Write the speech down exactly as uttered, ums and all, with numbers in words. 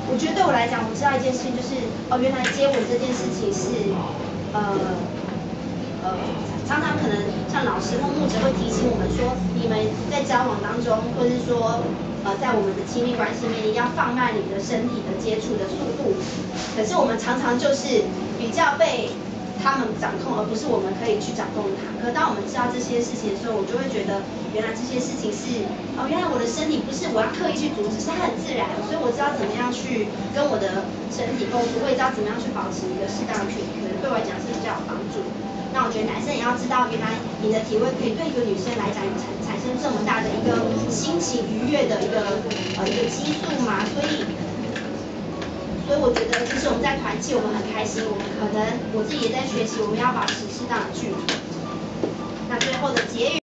我觉得对我来讲，我知道一件事情，就是哦，原来接吻这件事情是呃呃，常常可能像老师或牧者会提醒我们说，你们在交往当中，或是说呃在我们的亲密关系里面，你要放慢你的身体的接触的速度。可是我们常常就是比较被他们掌控，而不是我们可以去掌控它。可当我们知道这些事情的时候，我就会觉得，原来这些事情是哦，原来我的身体不是我要刻意去阻止，是它很自然，所以我知道怎么样去跟我的身体共处，我也知道怎么样去保持一个适当的距离，可能对我来讲是比较有帮助。那我觉得男生也要知道，原来你的体位可以对一个女生来讲有产产生这么大的一个心情愉悦的一个呃一个激素嘛，所以。所以我觉得，其实我们在团契，我们很开心，我们可能我自己也在学习，我们要保持适当的距离。那最后的结语。